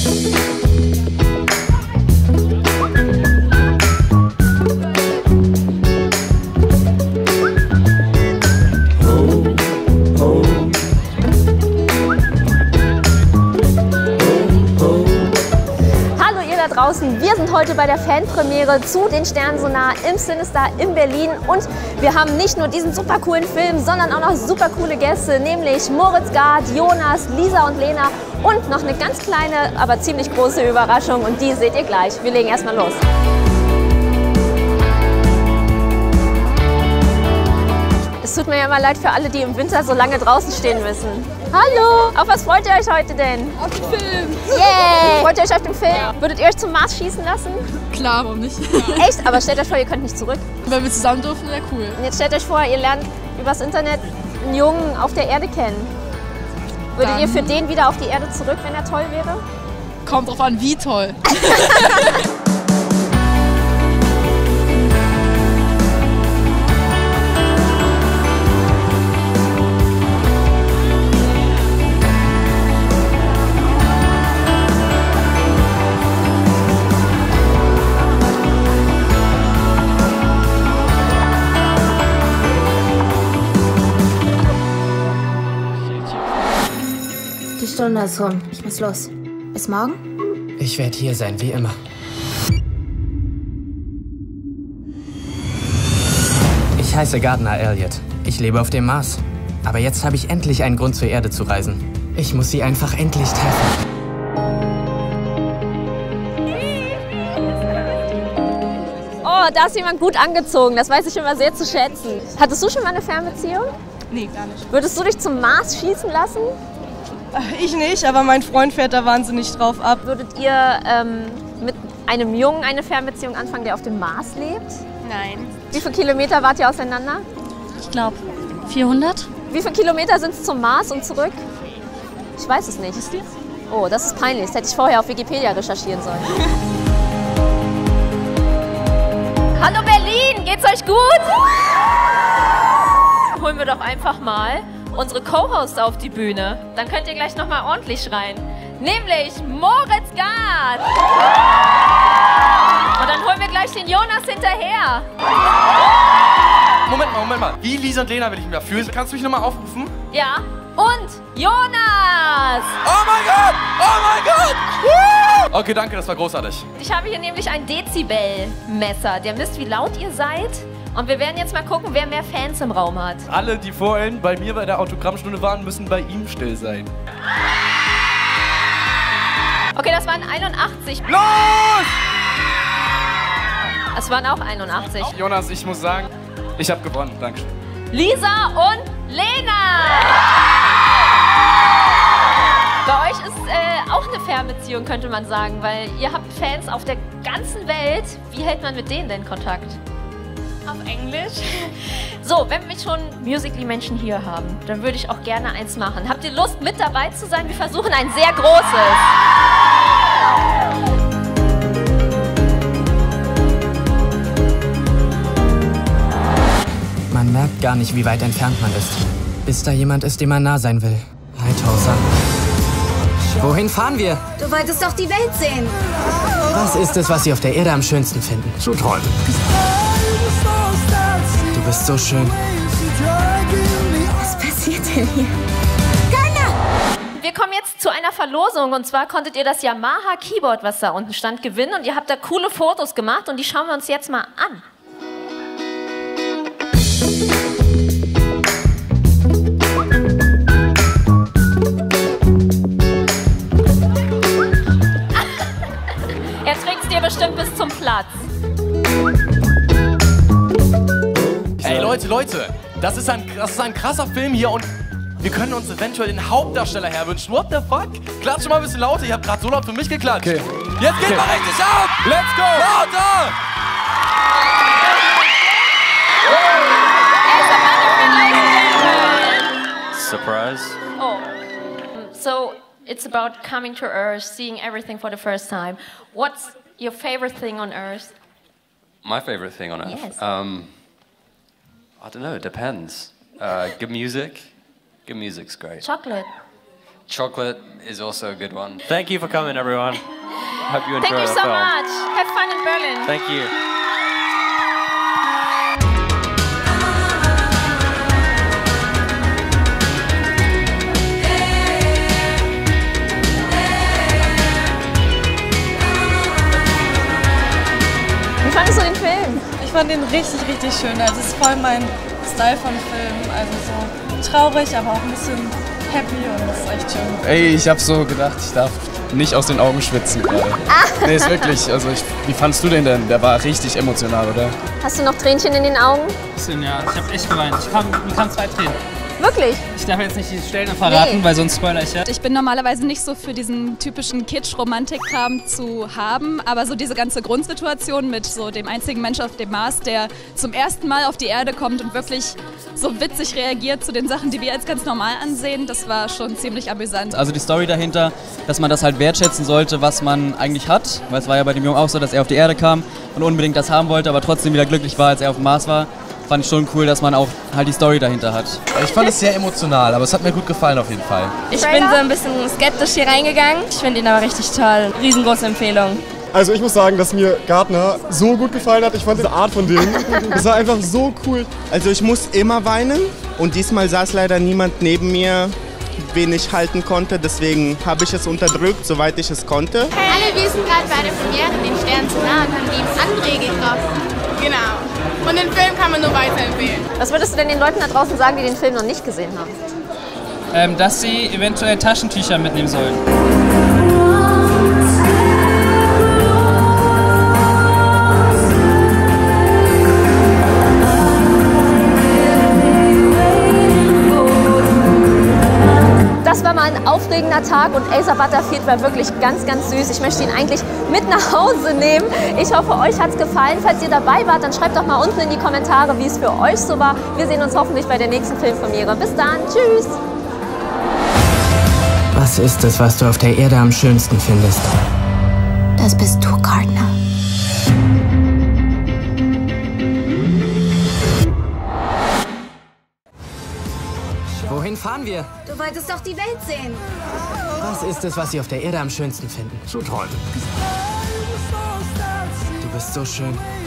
Draußen. Wir sind heute bei der Fanpremiere zu den Sternen so nah im Cinestar in Berlin und wir haben nicht nur diesen super coolen Film, sondern auch noch super coole Gäste, nämlich Moritz Gard, Jonas, Lisa und Lena und noch eine ganz kleine, aber ziemlich große Überraschung und die seht ihr gleich. Wir legen erstmal los. Es tut mir ja mal leid für alle, die im Winter so lange draußen stehen müssen. Hallo! Auf was freut ihr euch heute denn? Auf den Film! Yay! Freut ihr euch auf den Film? Ja. Würdet ihr euch zum Mars schießen lassen? Klar, warum nicht? Echt? Aber stellt euch vor, ihr könnt nicht zurück. Wenn wir zusammen dürfen, wäre cool. Und jetzt stellt euch vor, ihr lernt übers Internet einen Jungen auf der Erde kennen. Würdet ihr für den wieder auf die Erde zurück, wenn er toll wäre? Kommt drauf an, wie toll. Die Stunde ist rum. Ich muss los. Bis morgen? Ich werde hier sein, wie immer. Ich heiße Gardner Elliott. Ich lebe auf dem Mars. Aber jetzt habe ich endlich einen Grund, zur Erde zu reisen. Ich muss sie einfach endlich treffen. Oh, da ist jemand gut angezogen. Das weiß ich immer sehr zu schätzen. Hattest du schon mal eine Fernbeziehung? Nee, gar nicht. Würdest du dich zum Mars schießen lassen? Ich nicht, aber mein Freund fährt da wahnsinnig drauf ab. Würdet ihr mit einem Jungen eine Fernbeziehung anfangen, der auf dem Mars lebt? Nein. Wie viele Kilometer wart ihr auseinander? Ich glaube 400. Wie viele Kilometer sind es zum Mars und zurück? Ich weiß es nicht. Oh, das ist peinlich. Das hätte ich vorher auf Wikipedia recherchieren sollen. Hallo Berlin, geht's euch gut? Holen wir doch einfach mal unsere Co-Hosts auf die Bühne. Dann könnt ihr gleich noch mal ordentlich schreien. Nämlich Moritz Gard. Und dann holen wir gleich den Jonas hinterher. Moment mal. Wie Lisa und Lena will ich mich da fühlen? Kannst du mich nochmal aufrufen? Ja. Und Jonas. Oh mein Gott! Woo! Okay, danke, das war großartig. Ich habe hier nämlich ein Dezibel-Messer. Der misst, wie laut ihr seid. Und wir werden jetzt mal gucken, wer mehr Fans im Raum hat. Alle, die vorhin bei mir bei der Autogrammstunde waren, müssen bei ihm still sein. Okay, das waren 81. Los! Es waren auch 81. Jonas, ich muss sagen, ich habe gewonnen. Dankeschön. Lisa und Lena! Bei euch ist auch eine Fernbeziehung, könnte man sagen, weil ihr habt Fans auf der ganzen Welt. Wie hält man mit denen denn Kontakt? Auf Englisch. So, wenn wir schon Musical.ly-Menschen hier haben, dann würde ich auch gerne eins machen. Habt ihr Lust, mit dabei zu sein? Wir versuchen ein sehr großes. Man merkt gar nicht, wie weit entfernt man ist. Bis da jemand ist, dem man nah sein will. Hi, Tosa. Wohin fahren wir? Du wolltest doch die Welt sehen. Was ist es, was Sie auf der Erde am schönsten finden? Zu träumen. Du bist so schön. Was passiert denn hier? Wir kommen jetzt zu einer Verlosung und zwar konntet ihr das Yamaha Keyboard, was da unten stand, gewinnen und ihr habt da coole Fotos gemacht und die schauen wir uns jetzt mal an. Er trägt dir bestimmt bis zum Platz. Ey, Leute, das ist ein krasser Film hier und wir können uns eventuell den Hauptdarsteller herwünschen. What the fuck? Klatscht mal ein bisschen lauter, ihr habt gerade so laut für mich geklatscht. Okay. Jetzt geht mal richtig ab! Let's go! Lauter! Surprise. Oh. So, it's about coming to Earth, seeing everything for the first time. What's your favorite thing on Earth? My favorite thing on earth? Yes. I don't know, it depends. Good music. Good music's great. Chocolate. Chocolate is also a good one. Thank you for coming, everyone. Hope you enjoy Thank you the so film. much. Have fun in Berlin. Thank you. Wie fandest du den Film? Ich fand den richtig, richtig schön. Also es ist voll mein Style von Film. Also so traurig, aber auch ein bisschen happy und das ist echt schön. Ey, ich hab so gedacht, ich darf nicht aus den Augen schwitzen gerade. Nee, ist wirklich, also wie fandst du den denn? Der war richtig emotional, oder? Hast du noch Tränchen in den Augen? Bisschen, ja. Ich hab echt geweint. Mir kamen 2 Tränen. Wirklich? Ich darf jetzt nicht die Stellen verraten, weil sonst spoiler ich ja. Ich bin normalerweise nicht so für diesen typischen Kitsch-Romantik-Kram zu haben, aber so diese ganze Grundsituation mit so dem einzigen Menschen auf dem Mars, der zum ersten Mal auf die Erde kommt und wirklich so witzig reagiert zu den Sachen, die wir als ganz normal ansehen, das war schon ziemlich amüsant. Also die Story dahinter, dass man das halt wertschätzen sollte, was man eigentlich hat. Weil es war ja bei dem Jungen auch so, dass er auf die Erde kam und unbedingt das haben wollte, aber trotzdem wieder glücklich war, als er auf dem Mars war. Fand ich schon cool, dass man auch halt die Story dahinter hat. Ich fand es sehr emotional, aber es hat mir gut gefallen auf jeden Fall. Ich bin so ein bisschen skeptisch hier reingegangen. Ich finde ihn aber richtig toll. Riesengroße Empfehlung. Also ich muss sagen, dass mir Gardner so gut gefallen hat. Ich fand diese Art von denen, das war einfach so cool. Also ich muss immer weinen und diesmal saß leider niemand neben mir, wen ich halten konnte. Deswegen habe ich es unterdrückt, soweit ich es konnte. Alle, wir sind gerade bei der Premiere, den Sternen zu nah, haben die André getroffen. Genau. Und den Film kann man nur weiterempfehlen. Was würdest du denn den Leuten da draußen sagen, die den Film noch nicht gesehen haben? Dass sie eventuell Taschentücher mitnehmen sollen. Das war mal ein aufregender Tag und Asa Butterfield war wirklich ganz, ganz süß. Ich möchte ihn eigentlich mit nach Hause nehmen. Ich hoffe, euch hat es gefallen. Falls ihr dabei wart, dann schreibt doch mal unten in die Kommentare, wie es für euch so war. Wir sehen uns hoffentlich bei der nächsten Filmpremiere. Bis dann, tschüss! Was ist es, was du auf der Erde am schönsten findest? Das bist du, Gardner. Wohin fahren wir? Du wolltest doch die Welt sehen. Was ist es, was Sie auf der Erde am schönsten finden? Zu toll. Du bist so schön.